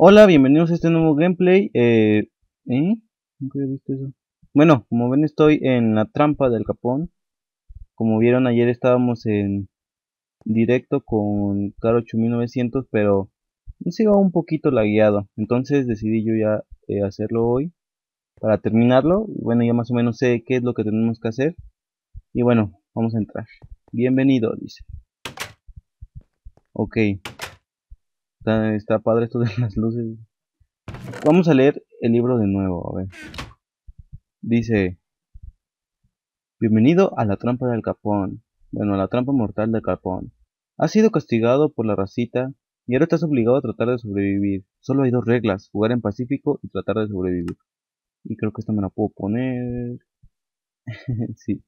Hola, bienvenidos a este nuevo gameplay. Nunca había visto eso. Bueno, como ven estoy en la trampa del Capón. Como vieron ayer estábamos en directo con Caro 8900, pero nos iba un poquito lagueado. Entonces decidí yo ya hacerlo hoy para terminarlo. Y bueno, ya más o menos sé qué es lo que tenemos que hacer. Y bueno, vamos a entrar. Bienvenido, dice. Ok, está padre esto de las luces. Vamos a leer el libro de nuevo, a ver. Dice... Bienvenido a la trampa del Capón. Bueno, a la trampa mortal del Capón. Has sido castigado por la racita y ahora estás obligado a tratar de sobrevivir. Solo hay dos reglas, jugar en pacífico y tratar de sobrevivir. Y creo que esta me la puedo poner... sí,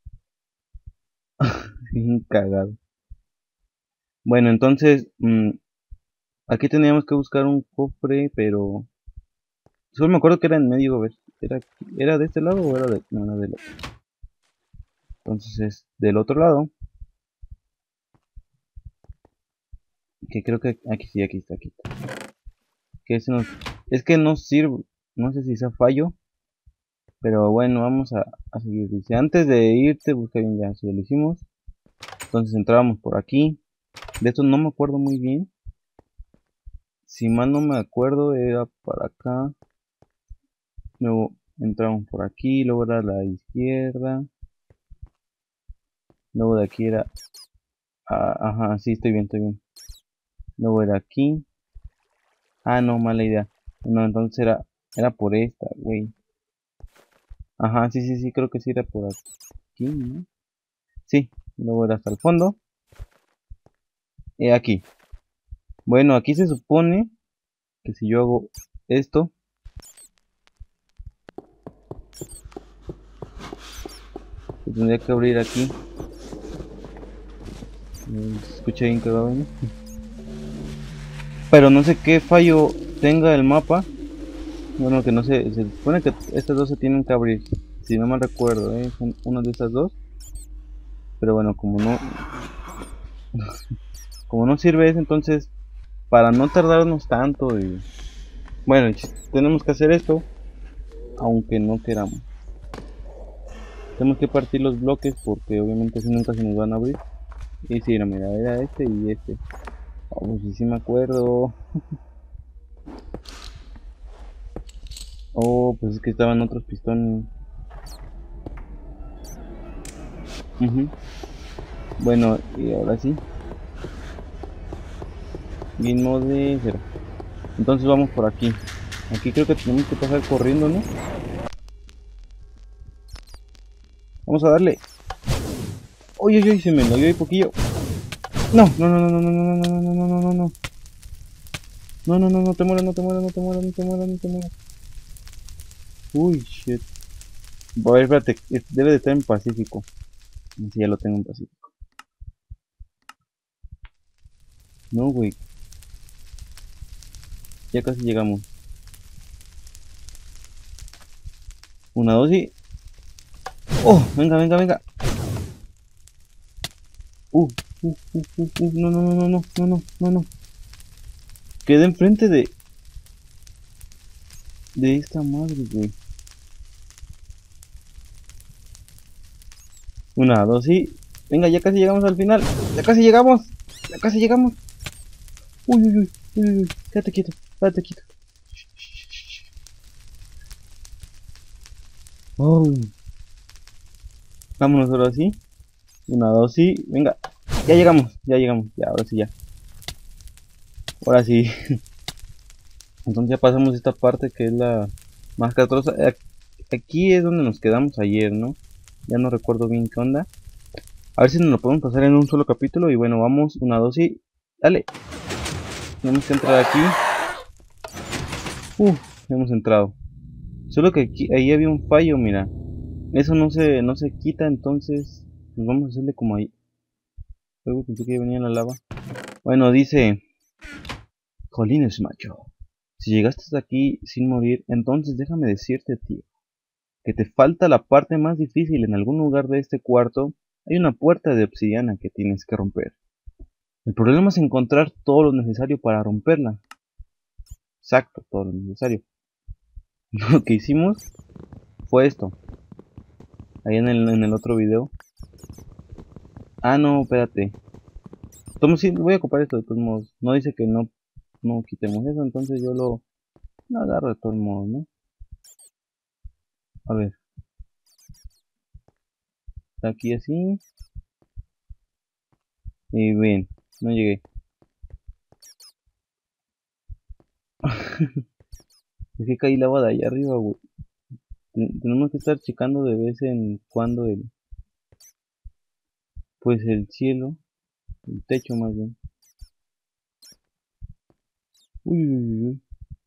bien cagado. Bueno, entonces, aquí teníamos que buscar un cofre, pero... Solo me acuerdo que era en medio, a ver, ¿era de este lado o era de... No, era del otro. Entonces es del otro lado, que creo que aquí sí, aquí está, aquí está. Que ese no, es que no sirve, no sé si sea fallo, pero bueno, vamos a seguir. Dice, antes de irte, busca bien ya, si ya lo hicimos. Entonces entrábamos por aquí. De esto no me acuerdo muy bien. Si mal no me acuerdo, era para acá. Luego entramos por aquí, luego era a la izquierda. Luego de aquí era... ajá, sí, estoy bien, estoy bien. Luego era aquí. Ah, no, mala idea. No, entonces era por esta, güey. Ajá, sí, sí, sí, creo que sí era por aquí, ¿no? Sí, luego era hasta el fondo. Aquí. Bueno, aquí se supone que si yo hago esto, se tendría que abrir aquí. Se escucha bien cagado, ¿no? Pero no sé qué fallo tenga el mapa. Bueno, que no sé, se supone que estas dos se tienen que abrir. Si no mal recuerdo, son una de estas dos. Pero bueno, como no sirve eso, entonces para no tardarnos tanto y bueno, tenemos que hacer esto, aunque no queramos. Tenemos que partir los bloques porque obviamente si nunca se nos van a abrir. Y si, mira, era este y este. Oh, pues sí, sí me acuerdo. Oh, pues es que estaban otros pistones. Ujú. Bueno, y ahora sí. Game mode 0. Entonces vamos por aquí. Aquí creo que tenemos que pasar corriendo, ¿no? Vamos a darle. Uy, uy, uy, se me lo dio ahí poquillo. No, no, no, no, no, no, no, no, no, no, no, no, no. No, no, no, no te mueras, no te mueras, no te mueras, no te mueras, no te mueras. Uy, shit. A ver, espérate, debe de estar en Pacífico. Si ya lo tengo en Pacífico. No, güey, ya casi llegamos. Una, dos y... ¡Oh! Venga, venga, venga. Uh, no, no, no, no, no, no, no, no, no. Quedé enfrente de esta madre, güey. Una, dos y... Venga, ya casi llegamos al final. Ya casi llegamos. Ya casi llegamos. Uy, uy, uy, uy, uy. Quédate quieto, quédate quieto. Oh, vámonos ahora sí. Una, dos y... Venga. Ya llegamos, ya llegamos. Ya, ahora sí, ya. Ahora sí. Entonces ya pasamos esta parte que es la más castrosa. Aquí es donde nos quedamos ayer, ¿no? Ya no recuerdo bien qué onda. A ver si nos lo podemos pasar en un solo capítulo. Y bueno, vamos, una, dos y... Dale. Tenemos que entrar aquí. Hemos entrado. Solo que aquí, ahí había un fallo, mira. Eso no se quita, entonces... Pues vamos a hacerle como ahí. Luego pensé que venía la lava. Bueno, dice... Jolines, macho. Si llegaste hasta aquí sin morir, entonces déjame decirte, tío, que te falta la parte más difícil. En algún lugar de este cuarto hay una puerta de obsidiana que tienes que romper. El problema es encontrar todo lo necesario para romperla. exacto, todo lo necesario. Lo que hicimos fue esto. Ahí en el otro video. Ah, no, espérate. Sí, voy a ocupar esto de todos modos. No dice que no quitemos eso, entonces yo lo agarro de todos modos, ¿no? A ver. Está aquí así. Y bien, no llegué. Es que caí lava de allá arriba, güey. Tenemos que estar checando de vez en cuando pues el cielo, el techo más bien. Uy, uy, uy, uy.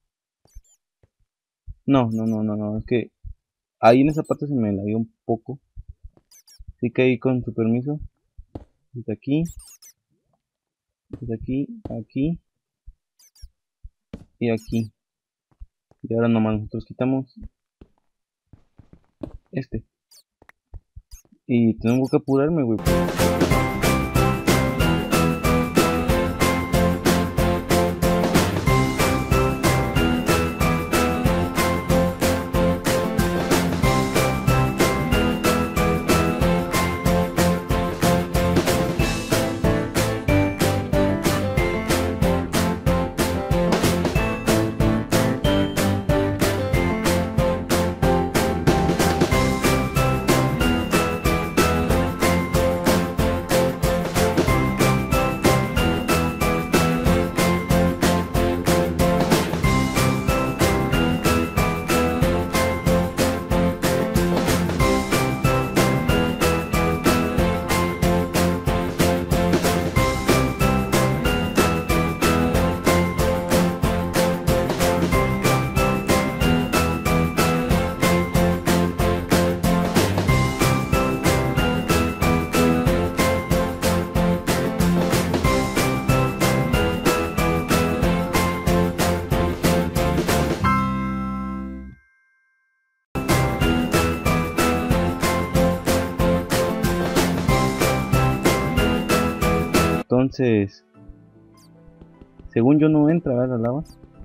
No, es que ahí en esa parte se me lagueó un poco. Así que ahí con su permiso. Desde aquí, aquí y aquí. Y ahora nomás nosotros quitamos este. Y tengo que apurarme, güey. Entonces, según yo no entra a la lava.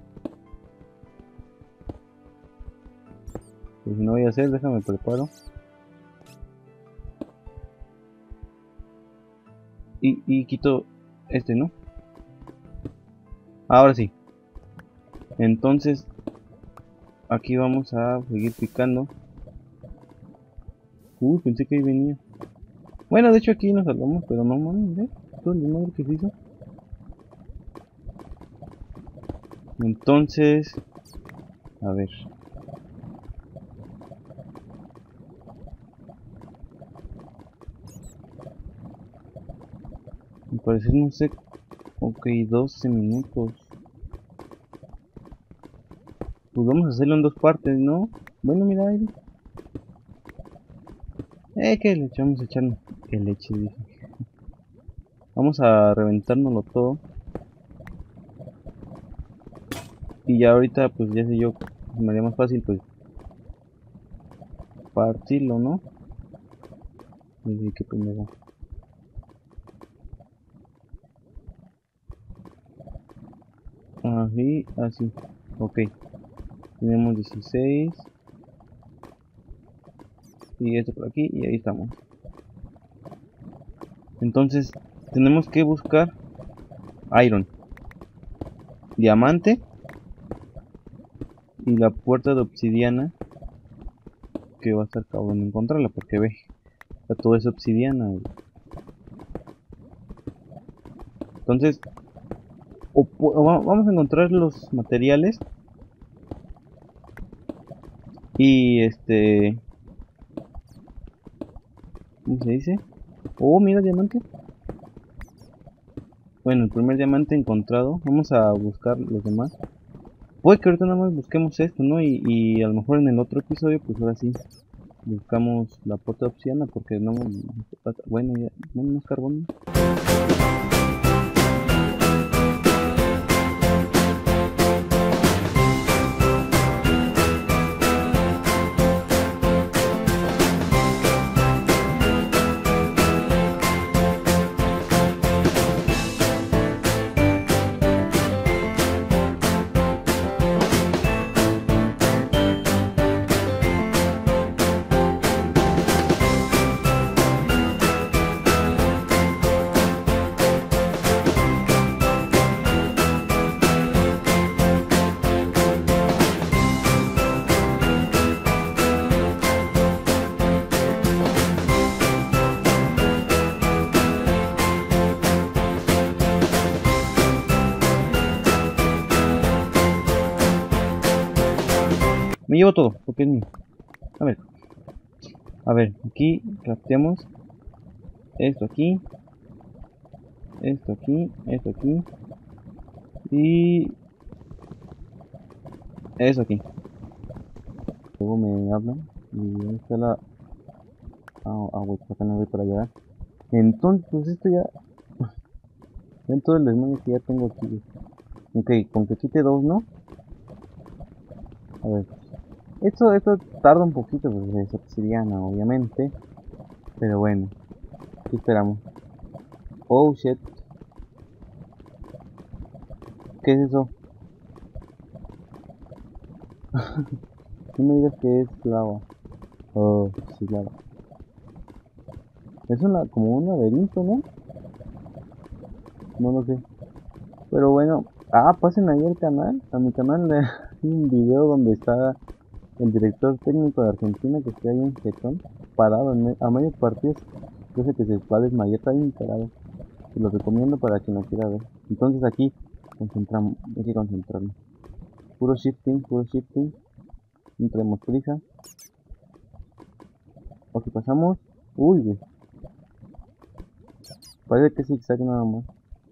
Pues no voy a hacer, déjame preparo. Y quito este, ¿no? Ahora sí. Entonces, aquí vamos a seguir picando. Pensé que ahí venía. Bueno, de hecho aquí nos salvamos, pero no mames, ¿eh? Todo el desmadre que se hizo. Entonces, a ver. Me parece, no sé. Ok, 12 minutos. Pues vamos a hacerlo en dos partes, ¿no? Bueno, mira, ahí. Que le echamos echando. Que leche, dije. Vamos a reventárnoslo todo. Y ya ahorita, pues ya sé yo, me haría más fácil, pues, partirlo, ¿no? Así que primero. Así, así. Ok. Tenemos 16. Y esto por aquí, y ahí estamos. Entonces, tenemos que buscar iron, diamante y la puerta de obsidiana, que va a estar cabrón encontrarla porque ve, está todo es obsidiana. Entonces, vamos a encontrar los materiales y ¿cómo se dice? Oh, mira, diamante. Bueno, el primer diamante encontrado. Vamos a buscar los demás. Puede que ahorita nada más busquemos esto, ¿no? Y a lo mejor en el otro episodio, pues ahora sí, buscamos la puerta obsidiana porque no... Bueno, ya, más carbón. Me llevo todo, porque es mío. A ver. A ver, aquí crafteamos esto aquí, esto aquí, esto aquí y eso aquí. Luego me hablan y ahí está la... güey, acá no voy para allá. Entonces, pues esto ya... Ven todo el desmadre que ya tengo aquí, güey. Ok, con que quite dos, ¿no? A ver. Esto tarda un poquito, pues es obsidiana, obviamente. Pero bueno, aquí esperamos. Oh, shit. ¿Qué es eso? No me digas que es lava. Oh, sí, lava. Es como un laberinto, ¿no? No lo sé. Pero bueno, pasen ahí al canal, a mi canal de un video donde está el director técnico de Argentina que está ahí en jetón, parado a medio partido. Yo sé que se va a desmayar, está bien parado. Se lo recomiendo para quien lo quiera ver. Entonces aquí concentramos, hay que concentrarnos. Puro shifting, puro shifting. No tenemos prisa. O si pasamos. Uy, güey. Parece que es zigzag nada más.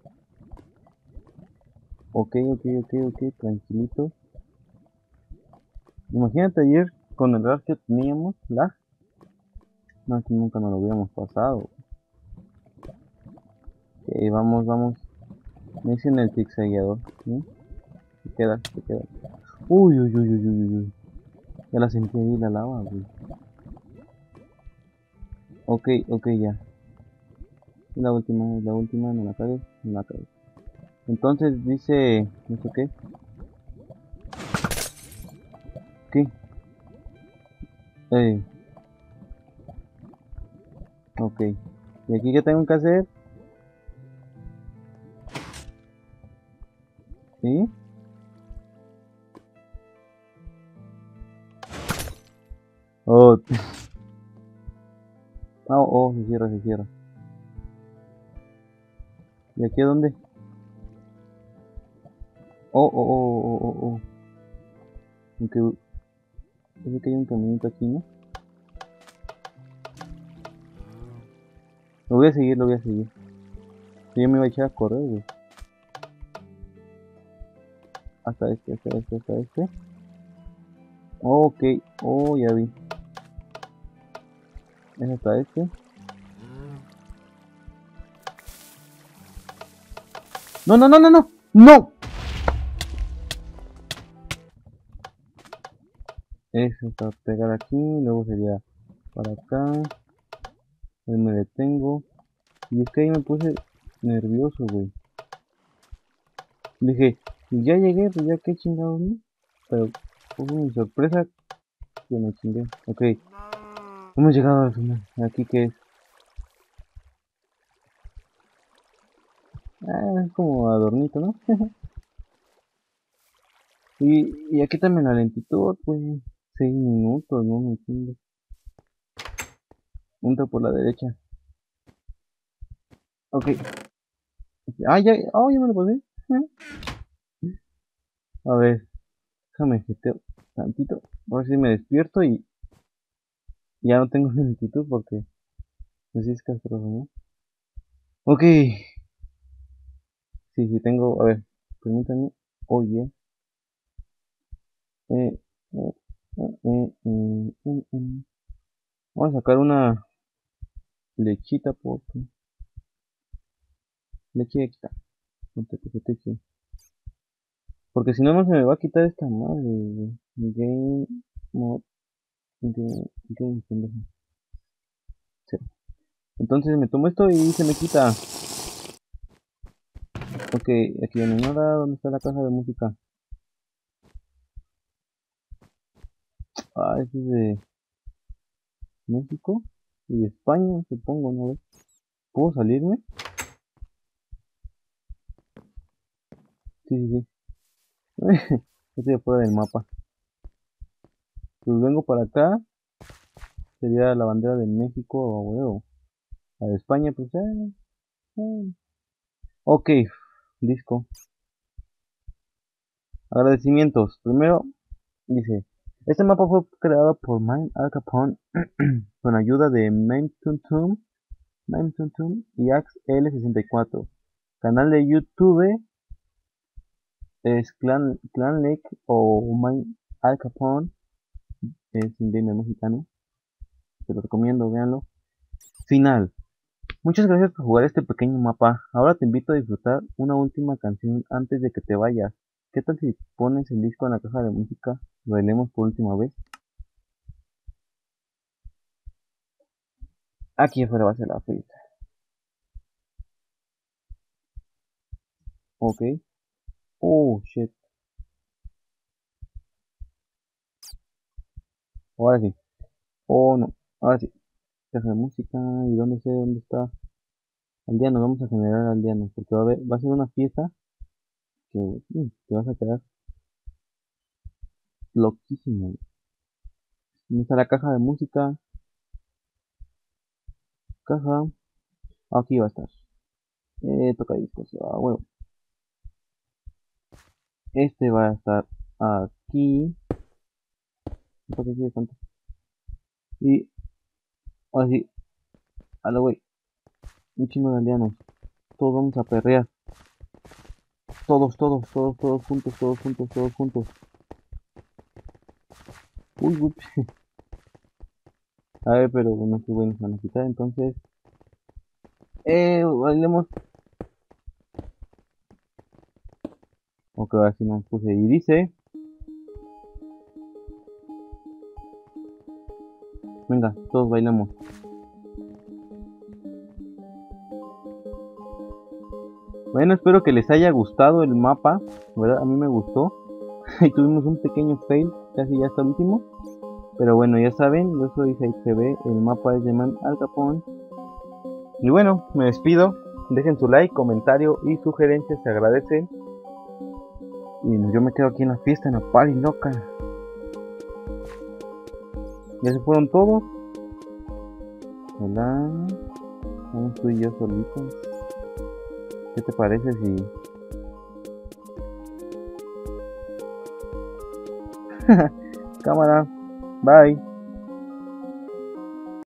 Ok, ok, ok, ok. Tranquilito. Imagínate ayer con el lag que teníamos. Lag. No, aquí nunca nos lo hubiéramos pasado. Ok, vamos, vamos. Me dicen el zigzagueador. ¿Sí? Se queda, se queda. Uy, uy, uy, uy, uy, uy. Ya la sentí ahí la lava, güey. Ok, ok, ya. Es la última, no la cagues, no la cagues. Entonces dice, no sé qué, ¿qué? Eh, ok. ¿Y aquí qué tengo que hacer? ¿Sí? Oh, se cierra, se cierra. ¿Y aquí a dónde? Oh. Aunque, parece que hay un caminito aquí, ¿no? Lo voy a seguir, lo voy a seguir. Yo me iba a echar a correr, güey. Hasta este, hasta este, hasta este. Oh, ok, oh, ya vi. Es hasta este. No, no, no, no, no. ¡No! Eso para pegar aquí, luego sería para acá. Ahí me detengo. Y es que ahí me puse nervioso, güey. Dije, ya llegué, pues ya qué chingados, ¿no? Pero fue mi sorpresa que me chingué. Ok, hemos llegado al final. Aquí que es. Es como adornito, ¿no? Y aquí también la lentitud, güey. 6 minutos, no me entiendo. Entra por la derecha. Ok. Ya, ya me lo pasé. A ver, déjame jeteo tantito. A ver si me despierto y ya no tengo lentitud porque pues sí es castroso, ¿no? Ok, sí, tengo. A ver, permítanme. Oye. Eh, eh, Vamos a sacar una lechita porque... Lechita. Porque si no, no se me va a quitar esta madre, güey. Game mode. Pendejo. Sí. Entonces me tomo esto y se me quita. Ok, aquí no hay nada. ¿Dónde está la caja de música? Este es de México y de España, supongo, ¿no? ¿Puedo salirme? Sí, sí, sí. Estoy afuera del mapa. Pues vengo para acá. Sería la bandera de México, huevo. La de España, pues eh. Ok, disco. Agradecimientos. Primero, dice. Este mapa fue creado por Mine Al Capone con ayuda de Mime Tum y Axe L64. Canal de YouTube es Clan Lake o Mine Al Capone, es un gamer mexicano. Te lo recomiendo, véanlo. Final. Muchas gracias por jugar este pequeño mapa. Ahora te invito a disfrutar una última canción antes de que te vayas. ¿Qué tal si pones el disco en la caja de música? Lo bailemos por última vez. Aquí afuera va a ser la fiesta. Ok. Oh, shit. Ahora sí. Oh, no. Ahora sí. Caja de música. ¿Y dónde sé dónde está? Aldeanos. Vamos a generar aldeanos. Porque va a ser una fiesta que te vas a quedar loquísimo. ¿Dónde está la caja de música? Caja. Aquí va a estar. Toca discos. Ah, bueno. Este va a estar aquí. ¿Por qué quiere tanto? Y así, a la wey, un chingo de aldeanos. Todos vamos a perrear. Todos juntos, todos juntos, todos juntos. Uy, uy. A ver, pero no sé, bueno, se van a quitar, entonces. Bailemos. Ok, así nos puse. Y dice. Venga, todos bailamos. Bueno, espero que les haya gustado el mapa, ¿verdad? A mí me gustó. Y tuvimos un pequeño fail, casi ya hasta el último. Pero bueno, ya saben, yo soy CB, el mapa es de Man Al Capone. Y bueno, me despido. Dejen su like, comentario y sugerencias, se agradecen. Y yo me quedo aquí en la fiesta, en la party loca. Ya se fueron todos. Hola. Vamos tú y yo solitos. ¿Qué te parece si... Cámara. Bye.